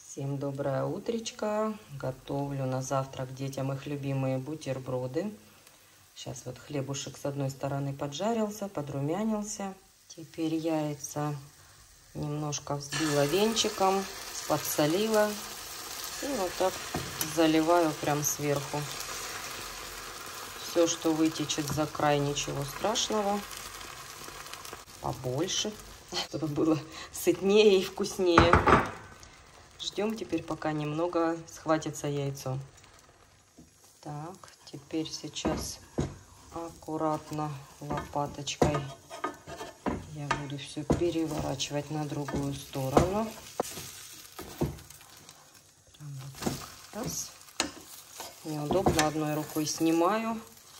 Всем доброе утречко. Готовлю на завтрак детям их любимые бутерброды. Сейчас вот хлебушек с одной стороны поджарился, подрумянился. Теперь яйца немножко взбила венчиком, подсолила. И вот так заливаю прям сверху. Все, что вытечет за край, ничего страшного. Побольше, чтобы было сытнее и вкуснее. Ждем теперь, пока немного схватится яйцо. Так, теперь сейчас аккуратно лопаточкой я буду все переворачивать на другую сторону. Прям вот так. Раз. Неудобно, одной рукой снимаю,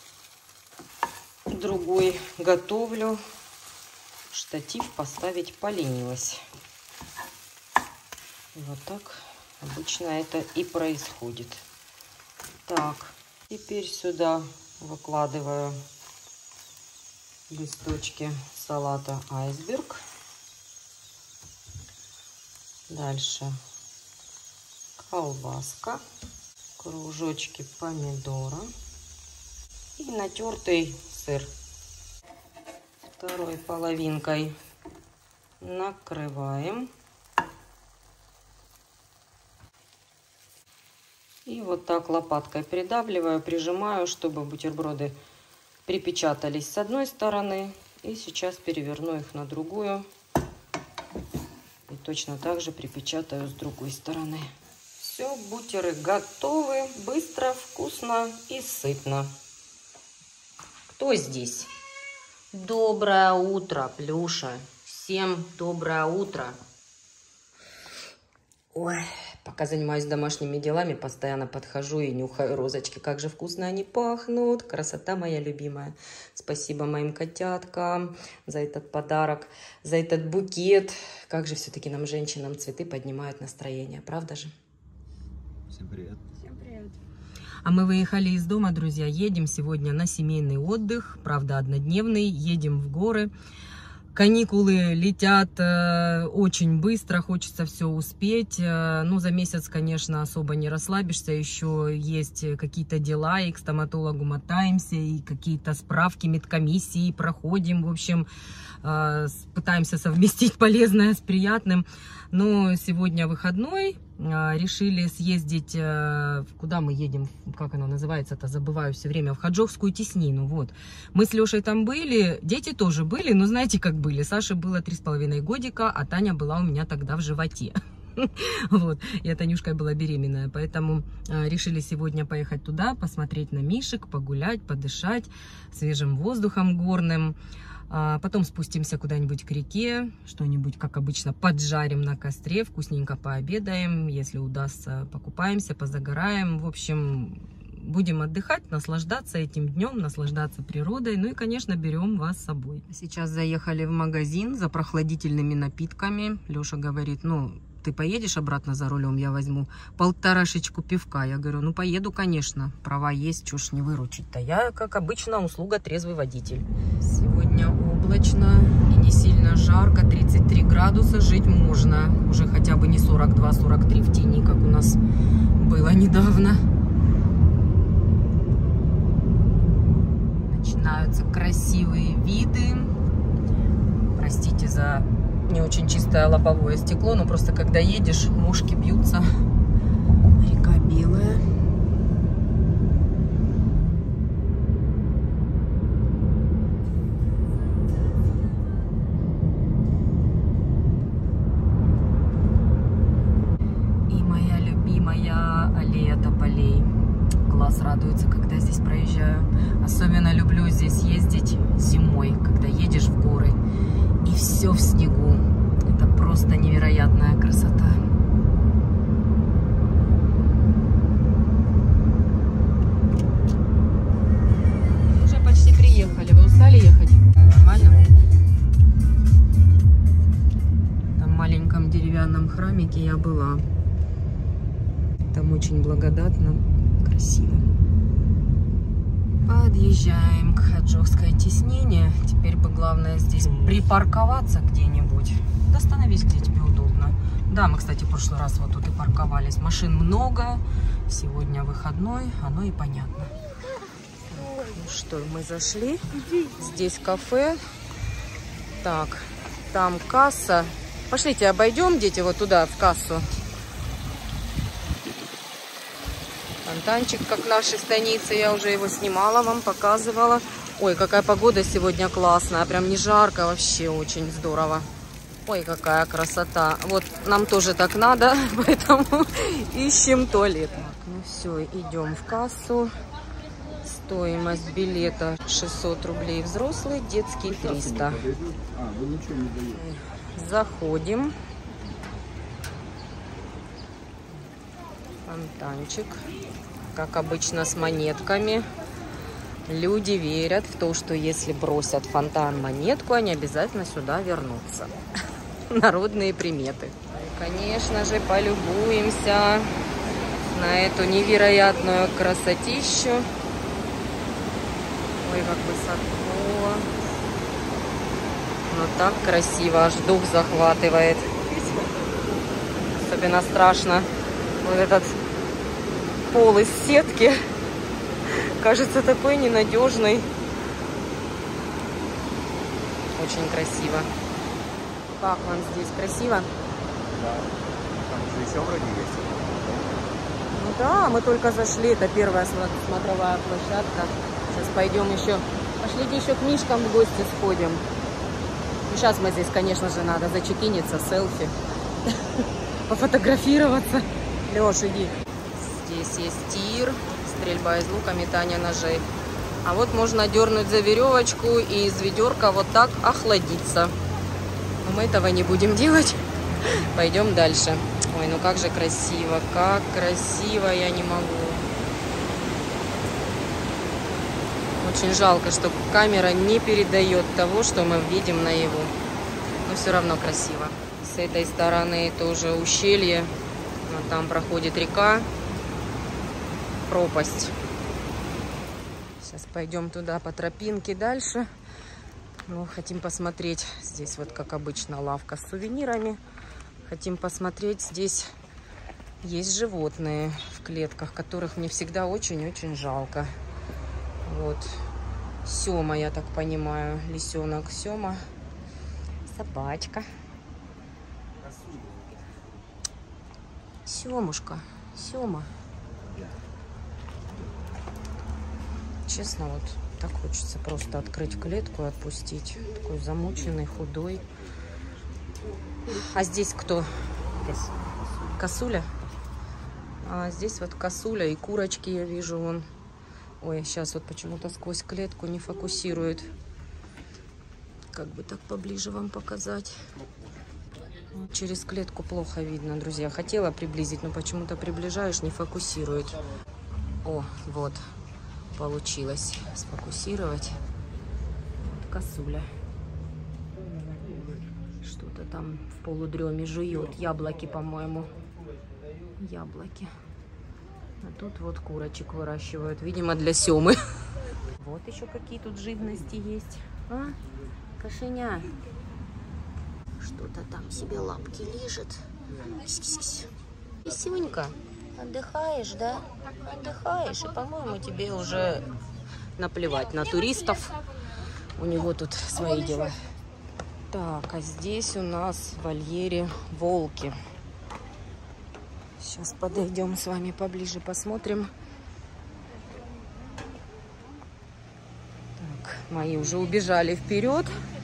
другой готовлю. Штатив поставить поленилась. Вот так обычно это и происходит. Так, теперь сюда выкладываю листочки салата айсберг. Дальше колбаска, кружочки помидора и натертый сыр. Второй половинкой накрываем. И вот так лопаткой придавливаю, прижимаю, чтобы бутерброды припечатались с одной стороны. И сейчас переверну их на другую. И точно так же припечатаю с другой стороны. Все, бутеры готовы. Быстро, вкусно и сытно. Кто здесь? Доброе утро, Плюша. Всем доброе утро. Ой, пока занимаюсь домашними делами, постоянно подхожу и нюхаю розочки. Как же вкусно они пахнут. Красота моя любимая. Спасибо моим котяткам за этот подарок, за этот букет. Как же все-таки нам, женщинам, цветы поднимают настроение. Правда же? Всем привет. Всем привет. А мы выехали из дома, друзья. Едем сегодня на семейный отдых. Правда, однодневный. Едем в горы. Каникулы летят очень быстро, хочется все успеть. Ну, за месяц, конечно, особо не расслабишься. Еще есть какие-то дела, и к стоматологу мотаемся, и какие-то справки, медкомиссии проходим. В общем, пытаемся совместить полезное с приятным. Но сегодня выходной. Решили съездить, куда мы едем, как оно называется-то, забываю все время, в Хаджовскую теснину, вот. Мы с Лешей там были, дети тоже были, но знаете, как были. Саше было 3,5 годика, а Таня была у меня тогда в животе. Вот, я Танюшкой была беременная, поэтому решили сегодня поехать туда, посмотреть на мишек, погулять, подышать свежим воздухом горным. Потом спустимся куда-нибудь к реке, что-нибудь, как обычно, поджарим на костре, вкусненько пообедаем, если удастся, покупаемся, позагораем. В общем, будем отдыхать, наслаждаться этим днем, наслаждаться природой. Ну и, конечно, берем вас с собой. Сейчас заехали в магазин за прохладительными напитками. Леша говорит, ну, ты поедешь обратно за рулем, я возьму 1,5 пивка. Я говорю, ну, поеду, конечно, права есть, чё ж не выручить-то. Я, как обычно, услуга трезвый водитель. Сегодня облачно и не сильно жарко, 33 градуса, жить можно. Уже хотя бы не 42-43 в тени, как у нас было недавно. Начинаются красивые виды. Простите за не очень чистое лобовое стекло, но просто когда едешь, мушки бьются. Река белая. И моя любимая аллея тополей. Глаз радуется, когда здесь проезжаю. Особенно люблю здесь ездить зимой, когда едешь в горы. И все в снегу. Это просто невероятная красота. Уже почти приехали. Вы устали ехать? Нормально? В том маленьком деревянном храмике я была. Там очень благодатно, красиво. Подъезжаем к Хаджовской теснине. Теперь бы главное здесь припарковаться где-нибудь. Остановись, где тебе удобно. Да, мы, кстати, в прошлый раз вот тут и парковались. Машин много, сегодня выходной, оно и понятно. Ну что, мы зашли. Здесь кафе. Так, там касса. Пошлите, обойдем, дети, вот туда, в кассу. Фонтанчик, как в нашей станице. Я уже его снимала, вам показывала. Ой, какая погода сегодня классная. Прям не жарко, вообще очень здорово. Ой, какая красота. Вот нам тоже так надо, поэтому ищем туалет. Так, ну все, идем в кассу. Стоимость билета 600 рублей взрослый, детский 300. Заходим. Фонтанчик. Как обычно, с монетками. Люди верят в то, что если бросят в фонтан монетку, они обязательно сюда вернутся. Народные приметы. Конечно же, полюбуемся на эту невероятную красотищу. Ой, как высоко. Но так красиво, аж дух захватывает. Особенно страшно вот этот пол из сетки. Кажется, такой ненадежный. Очень красиво. Как вам здесь? Красиво? Да. Там же еще вроде есть. Ну да, мы только зашли. Это первая смотровая площадка. Сейчас пойдем еще. Пошлите еще к Мишкам в гости сходим. Ну, сейчас мы здесь, конечно же, надо зачекиниться, селфи. Пофотографироваться. Леш, иди. Здесь есть тир, стрельба из лука, метание ножей. А вот можно дернуть за веревочку и из ведерка вот так охладиться. Но мы этого не будем делать. Пойдем дальше. Ой, ну как же красиво, как красиво, я не могу. Очень жалко, что камера не передает того, что мы видим наяву. Но все равно красиво. С этой стороны тоже ущелье. Вот там проходит река. Пропасть. Сейчас пойдем туда по тропинке дальше. Ну, хотим посмотреть. Здесь вот, как обычно, лавка с сувенирами. Хотим посмотреть. Здесь есть животные в клетках, которых мне всегда очень-очень жалко. Вот. Сёма, я так понимаю. Лисенок Сёма. Собачка. Сёмушка. Сёма. Честно, вот так хочется просто открыть клетку и отпустить. Такой замученный, худой. А здесь кто? Косуля? А здесь вот косуля и курочки я вижу вон. Ой, сейчас вот почему-то сквозь клетку не фокусирует. Как бы так поближе вам показать. Через клетку плохо видно, друзья. Хотела приблизить, но почему-то приближаешь, не фокусирует. О, вот. Получилось сфокусировать. Вот косуля. Что-то там в полудреме жует. Яблоки, по-моему. Яблоки. А тут вот курочек выращивают. Видимо, для Семы. Вот еще какие тут живности есть. А? Кошеня. Что-то там себе лапки лижет. Кись-кись-кись. Кисюнька. Отдыхаешь, да? Отдыхаешь. И, по-моему, тебе уже наплевать на туристов. У него тут свои дела. Так, а здесь у нас в вольере волки. Сейчас подойдем с вами поближе, посмотрим. Так, мои уже убежали вперед.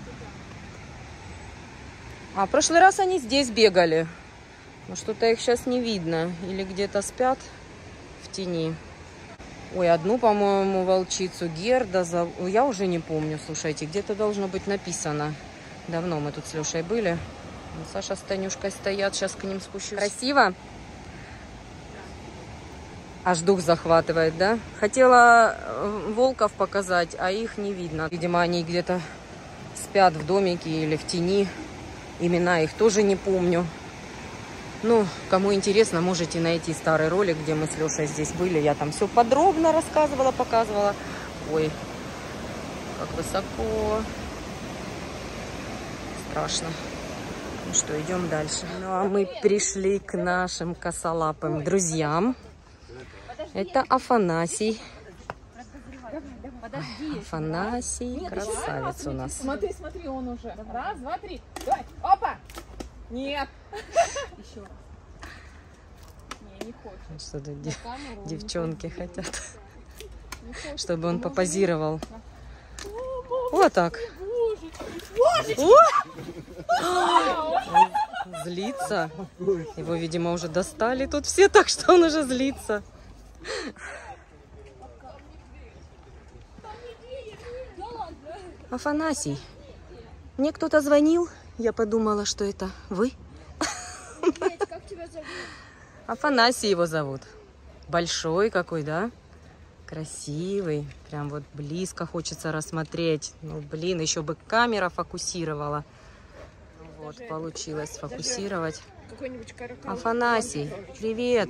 А в прошлый раз они здесь бегали. Но что-то их сейчас не видно. Или где-то спят в тени. Ой, одну, по-моему, волчицу Герда. Я уже не помню, слушайте. Где-то должно быть написано. Давно мы тут с Лешей были. Саша с Танюшкой стоят. Сейчас к ним спущусь. Красиво? Аж дух захватывает, да? Хотела волков показать, а их не видно. Видимо, они где-то спят в домике или в тени. Имена их тоже не помню. Ну, кому интересно, можете найти старый ролик, где мы с Лешей здесь были. Я там все подробно рассказывала, показывала. Ой, как высоко. Страшно. Ну что, идем дальше. Ну а мы пришли к нашим косолапым друзьям. Это Афанасий. Афанасий, красавец у нас. Смотри, смотри, он уже. Раз, два, три. Давай. Опа! Нет. Еще раз. Не хочет. Что-то девчонки хотят, чтобы он попозировал. Вот так. Злится. Его, видимо, уже достали тут все, так что он уже злится. Афанасий, мне кто-то звонил, я подумала, что это вы. Как тебя зовут? Афанасий его зовут. Большой какой, да? Красивый. Прям вот близко хочется рассмотреть. Ну, блин, еще бы камера фокусировала. Вот, получилось сфокусировать. Афанасий, привет.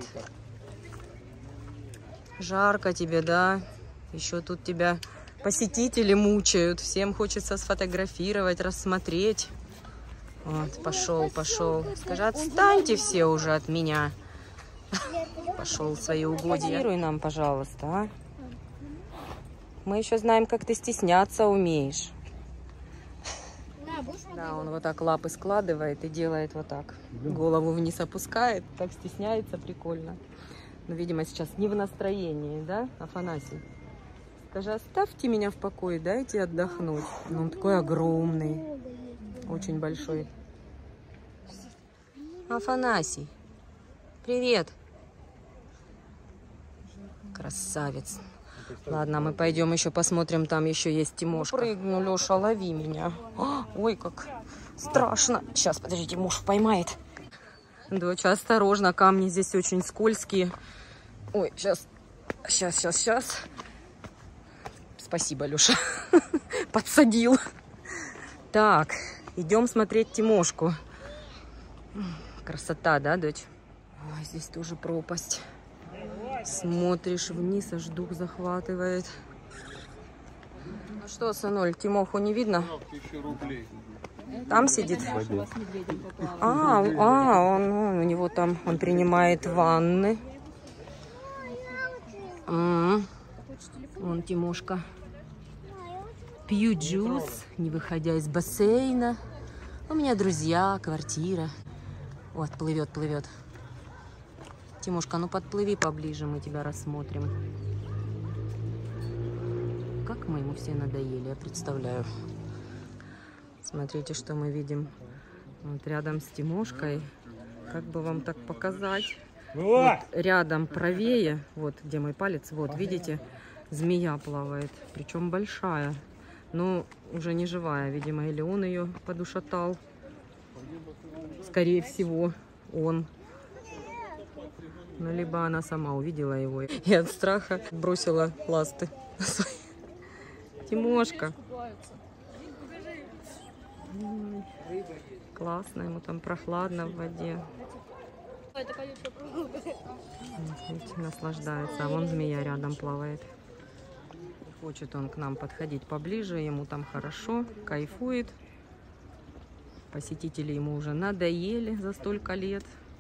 Жарко тебе, да? Еще тут тебя посетители мучают. Всем хочется сфотографировать, рассмотреть. Вот, пошел, пошел. Скажи, отстаньте все уже от меня. Пошел в свои угодья. Фотографируй нам, пожалуйста, а? Мы еще знаем, как ты стесняться умеешь. Да, он вот так лапы складывает и делает вот так. Голову вниз опускает, так стесняется, прикольно. Но, видимо, сейчас не в настроении, да, Афанасий? Скажи, оставьте меня в покое, дайте отдохнуть. Но он такой огромный, очень большой. Афанасий, привет. Красавец. Ладно, мы пойдем еще посмотрим, там еще есть Тимошка. Прыгну, Леша, лови меня. Ой, как страшно. Сейчас, подождите, муж поймает. Доча, осторожно, камни здесь очень скользкие. Ой, сейчас. Спасибо, Леша. Подсадил. Так, идем смотреть Тимошку. Красота, да, дочь? Ой, здесь тоже пропасть. Смотришь вниз, аж дух захватывает. Ну что, сынуль, Тимоху не видно? Там сидит? У него там, он принимает ванны. Вон Тимошка. Пью джус, не выходя из бассейна. У меня друзья, квартира. Вот, плывет. Тимошка, ну подплыви поближе, мы тебя рассмотрим. Как мы ему все надоели, я представляю. Смотрите, что мы видим. Вот рядом с Тимошкой. Как бы вам так показать? Вот рядом правее, вот где мой палец, вот видите, змея плавает. Причем большая, но уже не живая. Видимо, или он ее подушатал. Скорее всего, он. Ну, либо она сама увидела его и от страха бросила ласты. Тимошка. Классно, ему там прохладно в воде. Видите, наслаждается. А вон змея рядом плавает. Хочет он к нам подходить поближе, ему там хорошо, кайфует. Посетители ему уже надоели за столько лет.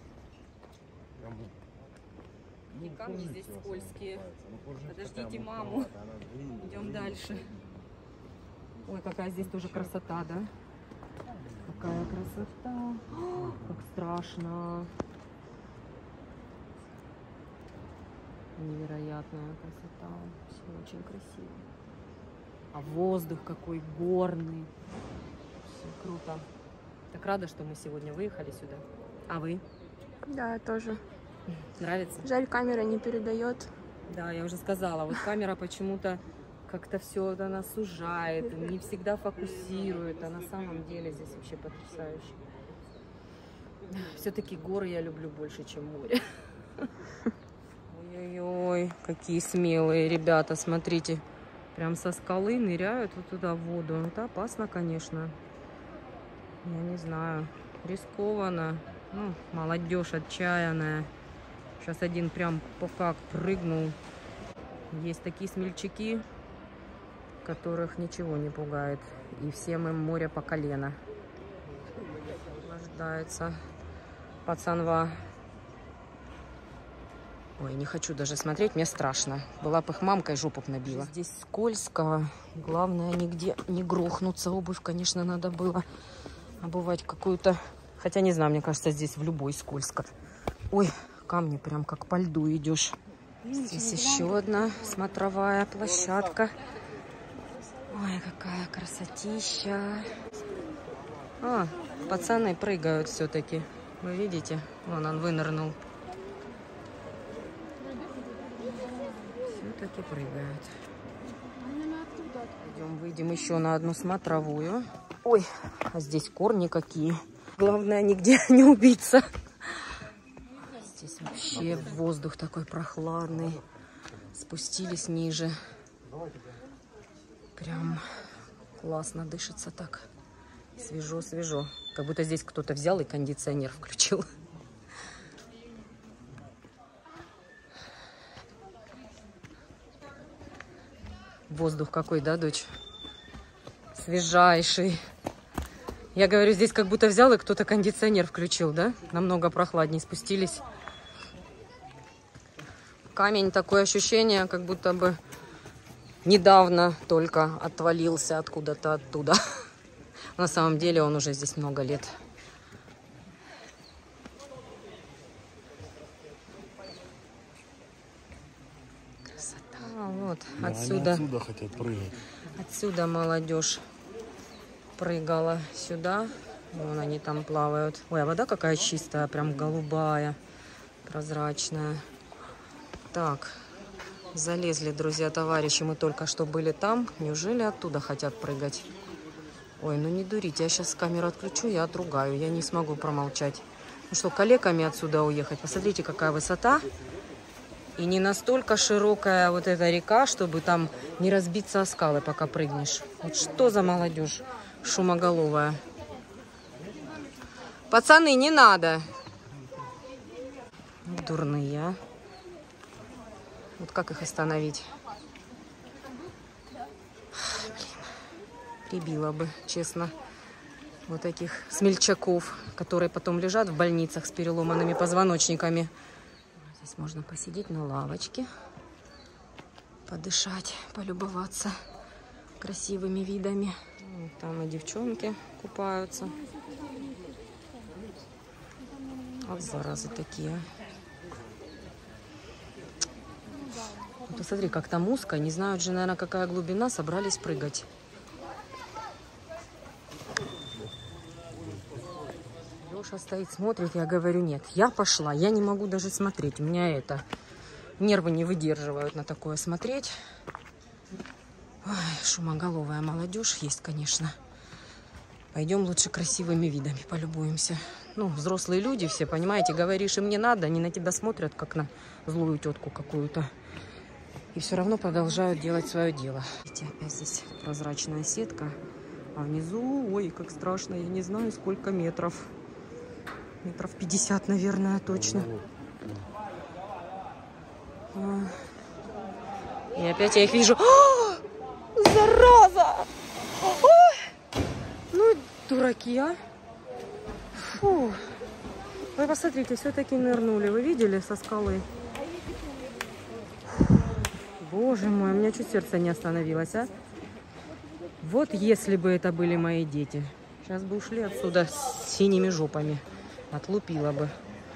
И камни здесь скользкие. Подождите маму. Идем дальше. Ой, какая здесь тоже красота, да? Какая красота. О, как страшно. Невероятная красота. Все очень красиво. А воздух какой горный. Все круто. Так рада, что мы сегодня выехали сюда. А вы? Да, я тоже. Нравится? Жаль, камера не передает. Да, я уже сказала, вот камера почему-то как-то все это она сужает, не всегда фокусирует, а на самом деле здесь вообще потрясающе. Все-таки горы я люблю больше, чем море. Ой-ой-ой, какие смелые ребята, смотрите. Прям со скалы ныряют вот туда в воду. Это опасно, конечно. Я не знаю, рискованно. Ну, молодежь отчаянная. Сейчас один прям как прыгнул. Есть такие смельчаки, которых ничего не пугает. И всем им море по колено. наслаждается пацанва. Ой, не хочу даже смотреть, мне страшно. Была бы их мамкой, жопу б набила. Здесь скользко. Главное, нигде не грохнуться. Обувь, конечно, надо было обувать какую-то. Хотя, не знаю, мне кажется, здесь в любой скользко. Ой, камни прям как по льду идешь. Здесь еще одна смотровая площадка. Ой, какая красотища. А, пацаны прыгают все-таки. Вы видите? Вон он вынырнул. Все-таки прыгают. Пойдем, выйдем еще на одну смотровую. Ой, а здесь корни какие. Главное, нигде не убиться. Здесь вообще воздух такой прохладный. Спустились ниже. Прям классно дышится так. Свежо-свежо. Как будто здесь кто-то взял и кондиционер включил. Воздух какой, да, дочь? Свежайший. Я говорю, здесь как будто взял и кто-то кондиционер включил, да? Намного прохладнее. Спустились. Камень, такое ощущение, как будто бы недавно только отвалился откуда-то оттуда. На самом деле он уже здесь много лет. Красота. Вот, Да, отсюда. они отсюда хотят прыгать. Отсюда молодежь прыгала сюда. Вон они там плавают. Ой, а вода какая чистая, прям голубая, прозрачная. Так, залезли, друзья, товарищи, мы только что были там. Неужели оттуда хотят прыгать? Ой, ну не дурите, я сейчас камеру отключу, я отругаю, я не смогу промолчать. Ну что, калеками отсюда уехать? Посмотрите, какая высота. И не настолько широкая вот эта река, чтобы там не разбиться о скалы, пока прыгнешь. Вот что за молодежь шумоголовая. Пацаны, не надо. Дурные, а. Вот как их остановить? Блин, прибила бы, честно, вот таких смельчаков, которые потом лежат в больницах с переломанными позвоночниками. Здесь можно посидеть на лавочке, подышать, полюбоваться красивыми видами. Там и девчонки купаются. Вот заразы такие. Вот посмотри, как там узко. Не знают же, наверное, какая глубина. Собрались прыгать. Леша стоит, смотрит. Я говорю, нет, я пошла. Я не могу даже смотреть. У меня это... Нервы не выдерживают на такое смотреть. Ой, шумоголовая молодежь есть, конечно. Пойдем лучше красивыми видами полюбуемся. Ну, взрослые люди все, понимаете, говоришь, им не надо, они на тебя смотрят, как на злую тетку какую-то. И все равно продолжают делать свое дело. Видите, опять здесь прозрачная сетка. А внизу, ой, как страшно, я не знаю, сколько метров. Метров 50, наверное, точно. И опять я их вижу. О, зараза! Ой! Ну, дураки, а? Фу. Вы посмотрите, все-таки нырнули. Вы видели со скалы? Боже мой, у меня чуть сердце не остановилось, а? Вот если бы это были мои дети. Сейчас бы ушли отсюда с синими жопами. Отлупила бы.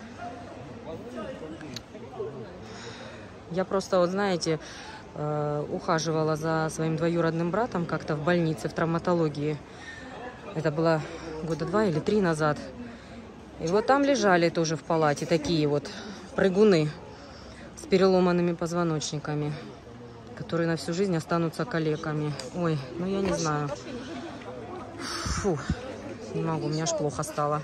Я просто, вот знаете, ухаживала за своим двоюродным братом как-то в больнице, в травматологии. Это было года 2 или 3 назад. И вот там лежали тоже в палате такие вот прыгуны с переломанными позвоночниками, которые на всю жизнь останутся калеками. Ой, ну я не знаю. Фу, не могу, мне аж плохо стало.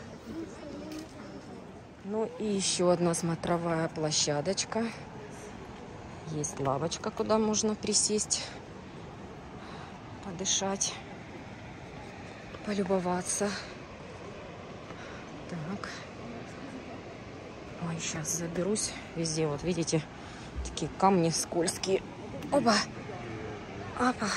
Ну и еще одна смотровая площадочка. Есть лавочка, куда можно присесть, подышать, полюбоваться. Так. Ой, сейчас заберусь. Везде, вот видите, такие камни скользкие. Опа! Опа!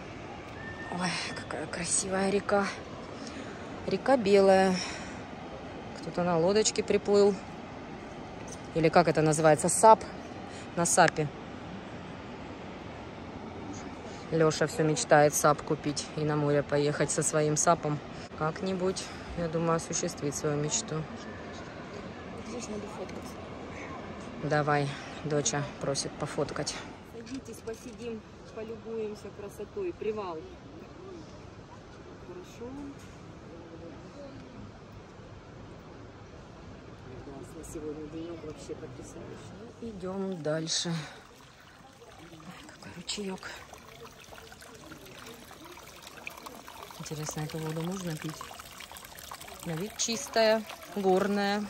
Ой, какая красивая река. Река белая. Кто-то на лодочке приплыл. Или как это называется? Сап. На сапе. Леша все мечтает сап купить и на море поехать со своим сапом. Как-нибудь, я думаю, осуществить свою мечту. Здесь надо фоткаться. Давай, доча просит пофоткать. Садитесь, посидим, полюбуемся красотой. Привал. Хорошо. Классно сегодня денек вообще потрясающий. Идем дальше. Какой ручеек. Интересно, эту воду можно пить? На вид чистая, горная.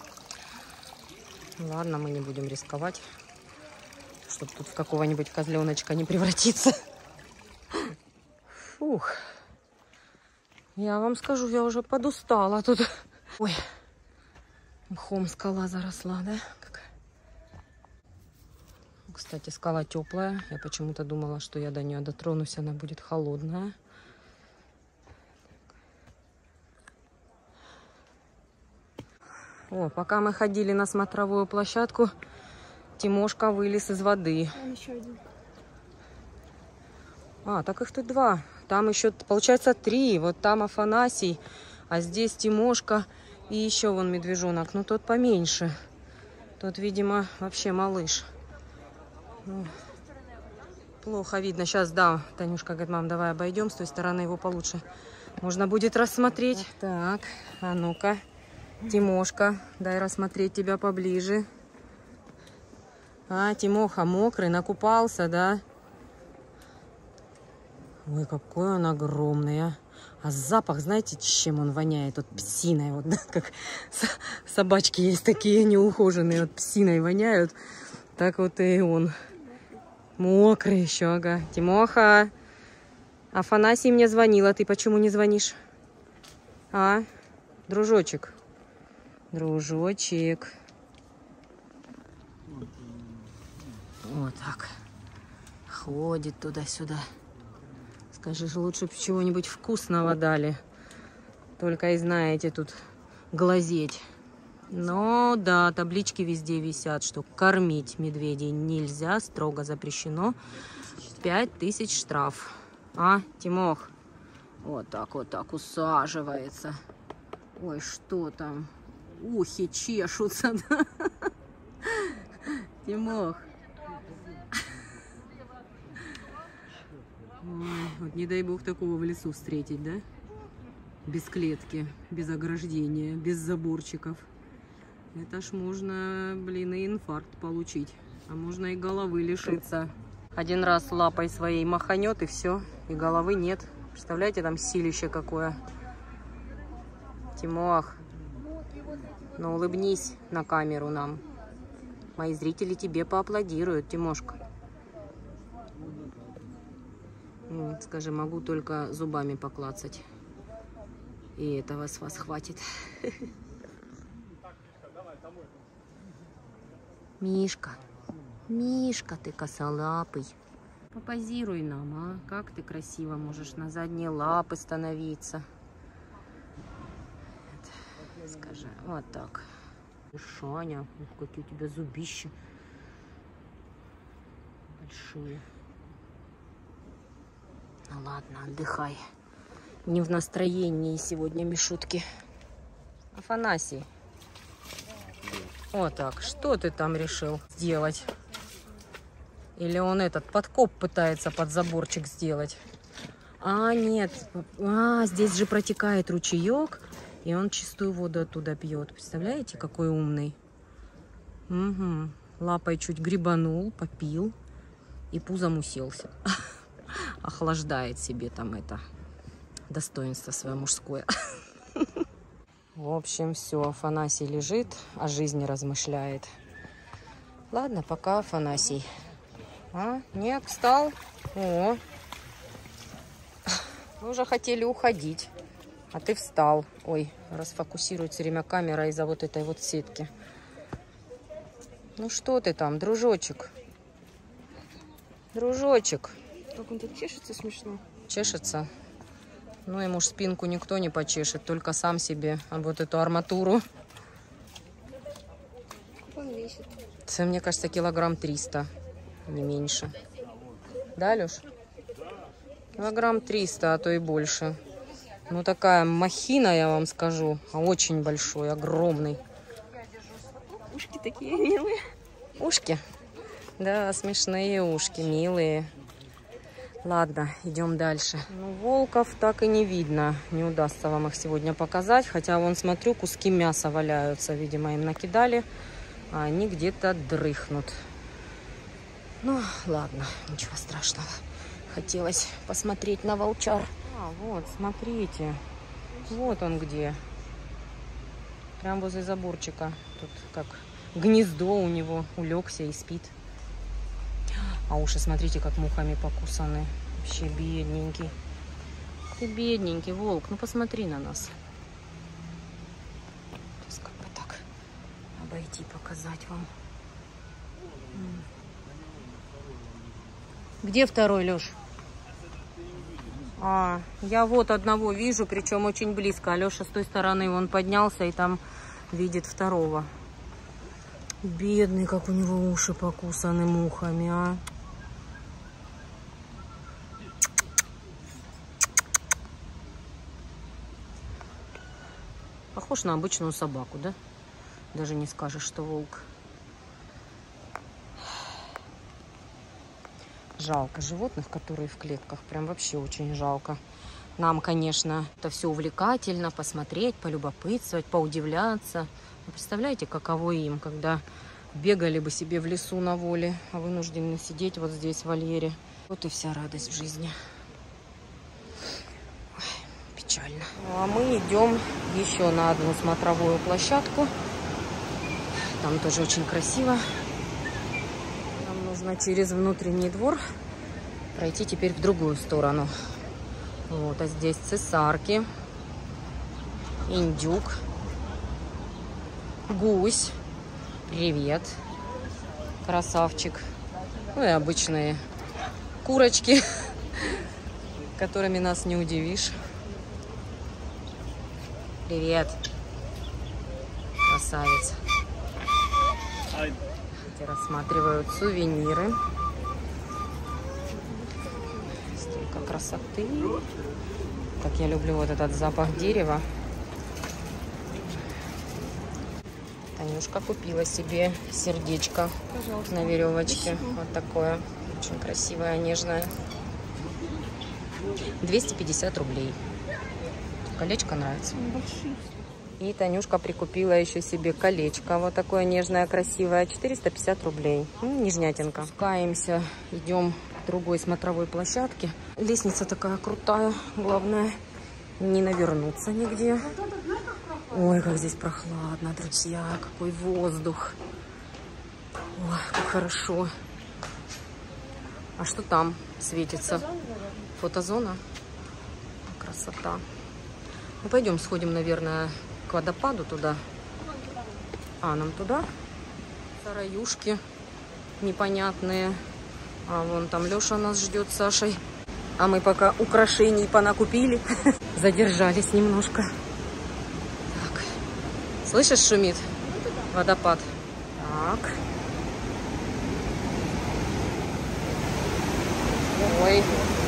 Ладно, мы не будем рисковать, чтобы тут в какого-нибудь козленочка не превратиться. Фух. Я вам скажу, я уже подустала тут. Ой, мхом скала заросла, да? Кстати, скала теплая. Я почему-то думала, что я до нее дотронусь, она будет холодная. О, пока мы ходили на смотровую площадку, Тимошка вылез из воды. Там еще один. А, так их тут два. Там еще, получается, три. Вот там Афанасий, а здесь Тимошка и еще вон медвежонок. Ну, тот поменьше. Тот, видимо, вообще малыш. Ну, плохо видно. Сейчас, да, Танюшка говорит, мам, давай обойдем с той стороны, его получше можно будет рассмотреть. Так, а ну-ка. Тимошка, дай рассмотреть тебя поближе. А, Тимоха мокрый, накупался, да? Ой, какой он огромный, а. А запах, знаете, чем он воняет? Вот псиной, вот, да? Как собачки есть такие неухоженные, вот псиной воняют. Так вот и он. Мокрый еще, ага. Тимоха, Афанасий мне звонил, а ты почему не звонишь? А, дружочек? Дружочек. Вот так. Ходит туда-сюда. Скажешь, лучше бы чего-нибудь вкусного дали. Только и знаете тут глазеть. Но да, таблички везде висят, что кормить медведей нельзя, строго запрещено. 5000 штраф. А, Тимох? Вот так усаживается. Ой, что там? Ухи чешутся, да? Тимох. Ой, вот не дай бог такого в лесу встретить, да? Без клетки, без ограждения, без заборчиков. Это ж можно, блин, и инфаркт получить. А можно и головы лишиться. Один раз лапой своей маханет, и все. И головы нет. Представляете, там силище какое. Тимох. Ну, улыбнись на камеру нам. Мои зрители тебе поаплодируют, Тимошка. Скажи, могу только зубами поклацать. И этого с вас хватит. Мишка, Мишка, ты косолапый. Попозируй нам, а? Как ты красиво можешь на задние лапы становиться. Скажи, вот так. Шаня, какие у тебя зубища большие. Ну ладно, отдыхай. Не в настроении сегодня Мишутки. Афанасий. Вот так. Что ты там решил сделать? Или он этот подкоп пытается под заборчик сделать? А, нет. А, здесь же протекает ручеек. И он чистую воду оттуда пьет. Представляете, какой умный? Угу. Лапой чуть грибанул, попил. И пузом уселся. Охлаждает себе там это достоинство свое мужское. В общем, все. Афанасий лежит, о жизни размышляет. Ладно, пока, Афанасий. А? Нет, встал? О. Вы уже хотели уходить. А ты встал. Ой, расфокусирует все время камера из-за вот этой вот сетки. Ну что ты там, дружочек? Дружочек. Как он тут чешется смешно. Чешется? Ну, ему ж спинку никто не почешет, только сам себе вот эту арматуру. Сколько он весит? Это, мне кажется, килограмм 300, не меньше. Да, Леш? Килограмм 300, а то и больше. Ну, такая махина, я вам скажу. Очень большой, огромный. Ушки такие милые. Ушки? Да, смешные ушки, милые. Ладно, идем дальше. Ну, волков так и не видно. Не удастся вам их сегодня показать. Хотя, вон, смотрю, куски мяса валяются. Видимо, им накидали. А они где-то дрыхнут. Ну, ладно, ничего страшного. Хотелось посмотреть на волчар. А, вот, смотрите. Вот он где. Прям возле заборчика. Тут как гнездо у него. Улегся и спит. А уши, смотрите, как мухами покусаны. Вообще бедненький. Ты бедненький волк. Ну, посмотри на нас. Сейчас как бы так обойти, показать вам. Где второй, Леш? А, я вот одного вижу, причем очень близко. Алеша с той стороны вон поднялся и там видит второго. Бедный, как у него уши покусаны мухами, а. Похож на обычную собаку, да? Даже не скажешь, что волк. Жалко животных, которые в клетках. Прям вообще очень жалко. Нам, конечно, это все увлекательно. Посмотреть, полюбопытствовать, поудивляться. Вы представляете, каково им, когда бегали бы себе в лесу на воле, а вынуждены сидеть вот здесь в вольере. Вот и вся радость в жизни. Ой, печально. Ну, а мы идем еще на одну смотровую площадку. Там тоже очень красиво. Нам нужно через внутренний двор пройти теперь в другую сторону. Вот, а здесь цесарки, индюк, гусь, привет, красавчик. Ну и обычные курочки, которыми нас не удивишь. Привет, красавец. Эти рассматривают сувениры. Столько красоты. Как я люблю вот этот запах дерева. Танюшка купила себе сердечко на веревочке. Вот такое. Очень красивое, нежное. 250 рублей. Колечко нравится. И Танюшка прикупила еще себе колечко. Вот такое нежное, красивое. 450 рублей. Ну, нежнятинка. Спускаемся. Идем к другой смотровой площадке. Лестница такая крутая. Главное, не навернуться нигде. Ой, как здесь прохладно, друзья. Какой воздух. Ой, как хорошо. А что там светится? Фотозона? Красота. Ну, пойдем сходим, наверное, к водопаду туда. А, нам туда? Сараюшки непонятные. А вон там Леша нас ждет с Сашей. А мы пока украшений понакупили. Задержались немножко. Так. Слышишь, шумит водопад? Так. Ой.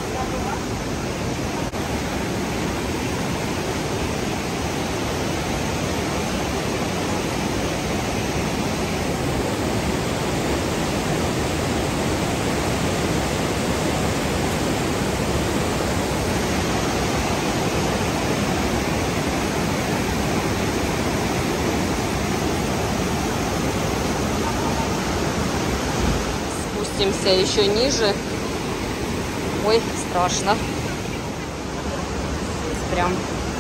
Спустимся еще ниже. Ой, страшно. Здесь прям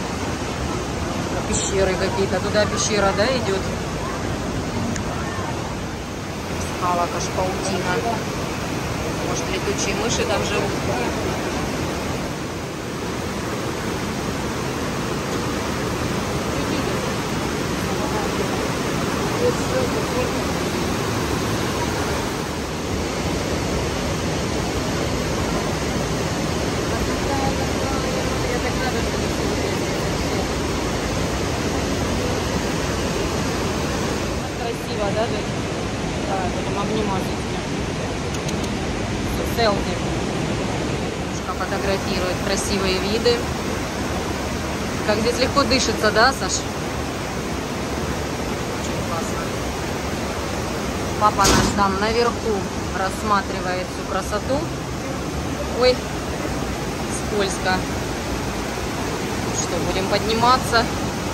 пещеры какие-то. Туда пещера, да, идет? Скала, аж паутина. Может, летучие мыши там живут? Красиво, да, Дочь? Будем обниматься. Селфи. Девушка фотографирует красивые виды. Как здесь легко дышится, да, Саш? Очень классно. Папа наш там наверху рассматривает всю красоту. Ой, скользко. Что, будем подниматься?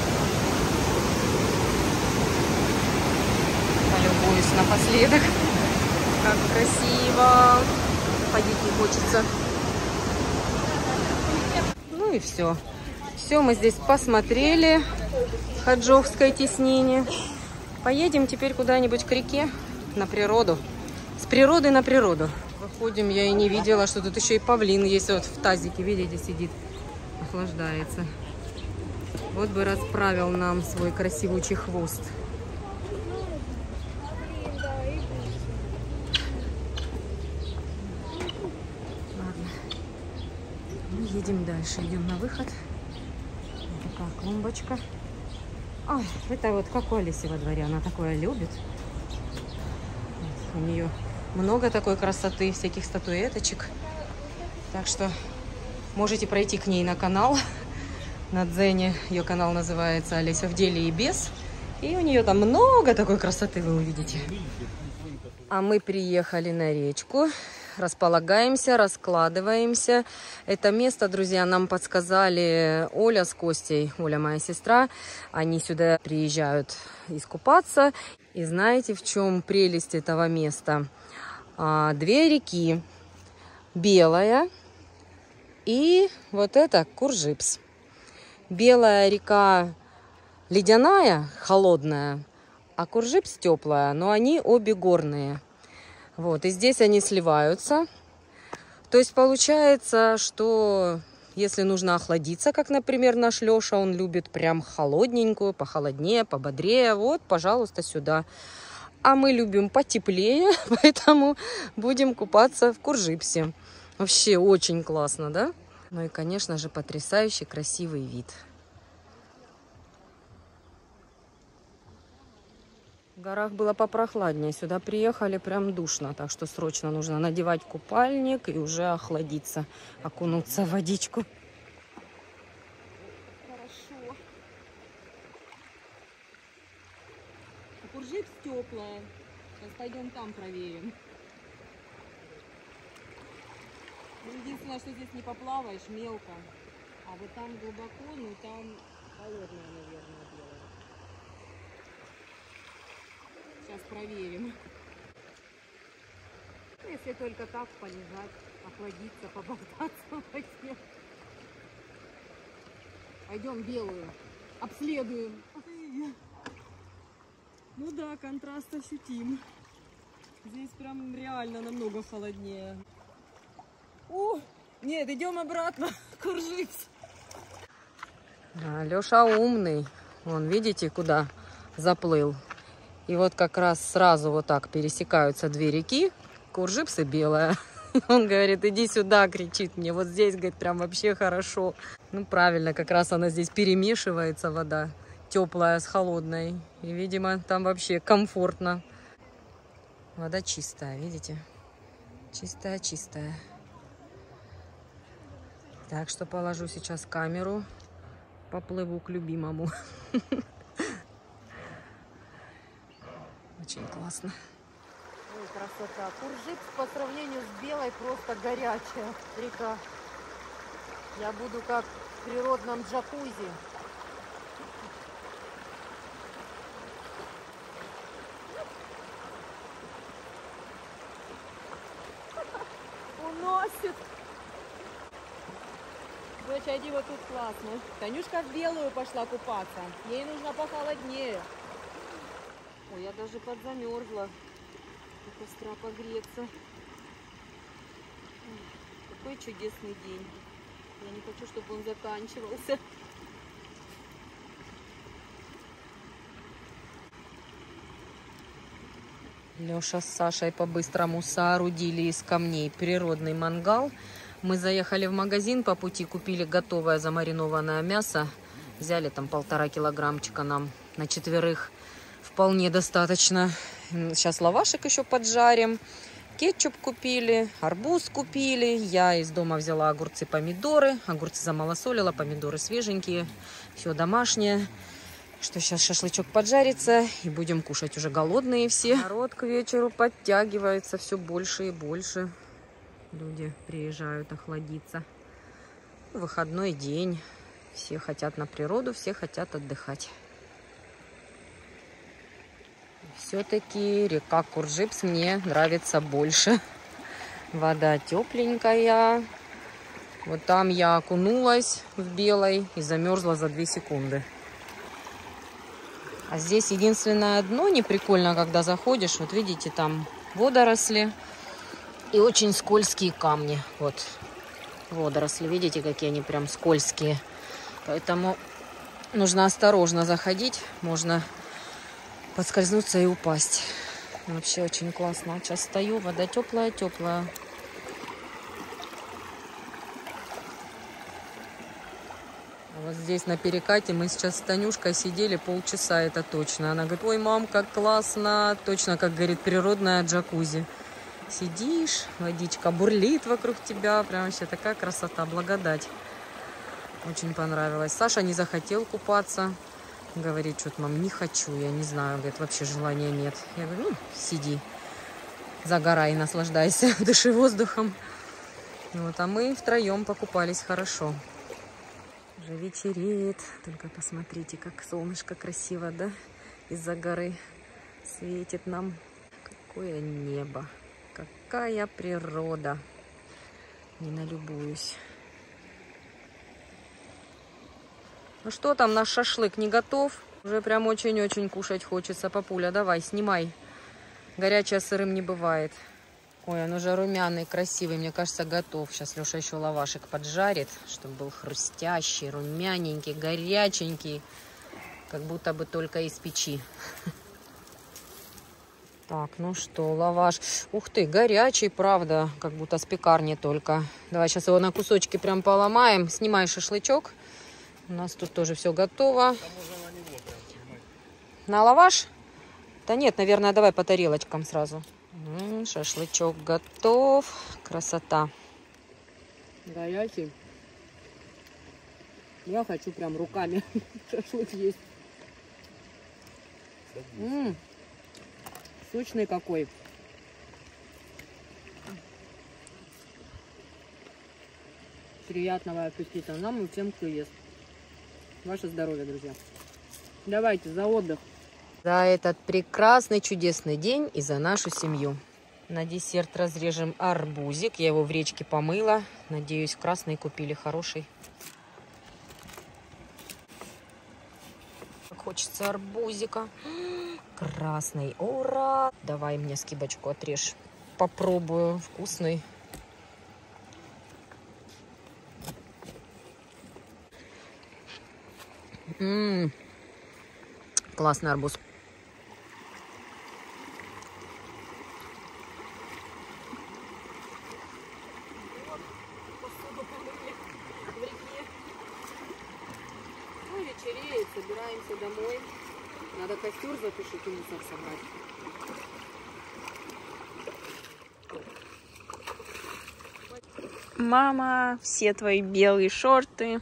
Полюбуюсь напоследок. Как красиво. Ходить не хочется. Ну и все. Все, мы здесь посмотрели. Хаджовское тиснение. Поедем теперь куда-нибудь к реке, на природу. С природы на природу. Выходим, я и не видела, что тут еще и павлин есть. Вот в тазике, видите, сидит. Охлаждается. Вот бы расправил нам свой красивучий хвост. Едем дальше, идем на выход. Вот такая клумбочка. Ой, это вот как у Алисы во дворе, она такое любит. У нее много такой красоты, всяких статуэточек. Так что можете пройти к ней на канал. На Дзене ее канал называется Олеся в деле и без. И у нее там много такой красоты, вы увидите. А мы приехали на речку. Располагаемся, раскладываемся. Это место, друзья, нам подсказали Оля с Костей, Оля моя сестра. Они сюда приезжают искупаться. И знаете, в чем прелесть этого места? Две реки. Белая и вот это Куржипс. Белая река ледяная, холодная, а Куржипс теплая, но они обе горные. Вот, и здесь они сливаются. То есть получается, что если нужно охладиться, как, например, наш Леша, он любит прям холодненькую, похолоднее, пободрее, вот, пожалуйста, сюда. А мы любим потеплее, поэтому будем купаться в Куржипсе. Вообще очень классно, да? Ну и, конечно же, потрясающий красивый вид. В горах было попрохладнее. Сюда приехали прям душно. Так что срочно нужно надевать купальник и уже охладиться. Окунуться в водичку. Хорошо. Куржипс теплая. Сейчас пойдем там проверим. Единственное, что здесь не поплаваешь, мелко. А вот там глубоко, ну там холодная, наверное, белая. Сейчас проверим. Если только так полежать, охладиться, поболтаться в воде. Пойдем белую, обследуем. Ну да, контраст ощутим. Здесь прям реально намного холоднее. О, нет, идем обратно. Куржипс. Леша умный. Вон, видите, куда заплыл. И вот как раз сразу вот так пересекаются две реки, Куржипс и Белая. Он говорит, иди сюда, кричит мне. Вот здесь, говорит, прям вообще хорошо. Ну, правильно, как раз она здесь перемешивается, вода теплая с холодной. И, видимо, там вообще комфортно. Вода чистая, видите? Чистая-чистая. Так что положу сейчас камеру, поплыву к любимому. Очень классно. Ой, красота. Куржипс по сравнению с Белой просто горячая река. Я буду как в природном джакузи. Уносит. Доча, иди вот тут классно. Танюшка в Белую пошла купаться. Ей нужно похолоднее. Ой, я даже подзамерзла. У костра погреться. Какой чудесный день. Я не хочу, чтобы он заканчивался. Леша с Сашей по-быстрому соорудили из камней природный мангал. Мы заехали в магазин, по пути купили готовое замаринованное мясо. Взяли там 1,5 килограммчика нам на четверых. Вполне достаточно. Сейчас лавашек еще поджарим. Кетчуп купили, арбуз купили. Я из дома взяла огурцы, помидоры. Огурцы замалосолила, помидоры свеженькие. Все домашнее. Что сейчас шашлычок поджарится и будем кушать. Уже голодные все. Народ к вечеру подтягивается все больше и больше. Люди приезжают охладиться. Выходной день. Все хотят на природу, все хотят отдыхать. Все-таки река Куржипс мне нравится больше. Вода тепленькая. Вот там я окунулась в белой и замерзла за 2 секунды. А здесь единственное одно неприкольно, когда заходишь. Вот видите, там водоросли и очень скользкие камни. Вот водоросли, видите, какие они прям скользкие. Поэтому нужно осторожно заходить. Можно подскользнуться и упасть. Вообще очень классно. Сейчас стою, вода теплая-теплая. А вот здесь на перекате мы сейчас с Танюшкой сидели полчаса, это точно. Она говорит: ой, мам, как классно. Точно, как говорит, природная джакузи. Сидишь, водичка бурлит вокруг тебя. Прям вообще такая красота, благодать. Очень понравилось. Саша не захотел купаться. Говорит, что-то, мам, не хочу, я не знаю. Говорит, вообще желания нет. Я говорю, ну, сиди, загорай, наслаждайся, дыши воздухом. Вот, а мы втроем покупались хорошо. Уже вечереет. Только посмотрите, как солнышко красиво, да? Из-за горы светит нам. Какое небо. Какая природа. Не налюбуюсь. Ну что там, наш шашлык не готов? Уже прям очень-очень кушать хочется. Папуля, давай, снимай. Горячее сырым не бывает. Ой, он уже румяный, красивый. Мне кажется, готов. Сейчас Леша еще лавашек поджарит, чтобы был хрустящий, румяненький, горяченький. Как будто бы только из печи. Так, ну что, лаваш. Ух ты, горячий, правда. Как будто с пекарни только. Давай сейчас его на кусочки прям поломаем. Снимай шашлычок. У нас тут тоже все готово. На лаваш? Да нет, наверное, давай по тарелочкам сразу. Шашлычок готов. Красота. Горячий. Я хочу прям руками шашлык есть. Сочный какой. Приятного аппетита нам и всем, кто ест. Ваше здоровье, друзья. Давайте за отдых. За этот прекрасный, чудесный день и за нашу семью. На десерт разрежем арбузик. Я его в речке помыла. Надеюсь, красный купили хороший. Как хочется арбузика. Красный. Ура! Давай мне скибочку отрежь. Попробую. Вкусный. Классный арбуз. Ну, вечереет, собираемся домой. Надо костер затушить и мусор собрать. Мама, все твои белые шорты.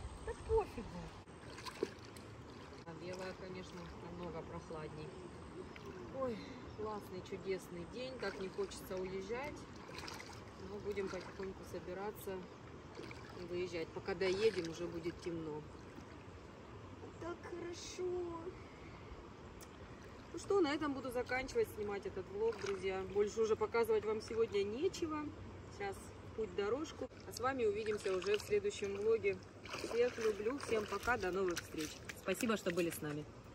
Прохладней. Ой, классный, чудесный день. Так не хочется уезжать. Но будем потихоньку собираться и выезжать. Пока доедем, уже будет темно. Так хорошо. Ну что, на этом буду заканчивать снимать этот влог, друзья. Больше уже показывать вам сегодня нечего. Сейчас путь дорожку. А с вами увидимся уже в следующем влоге. Всех люблю. Всем пока. До новых встреч. Спасибо, что были с нами.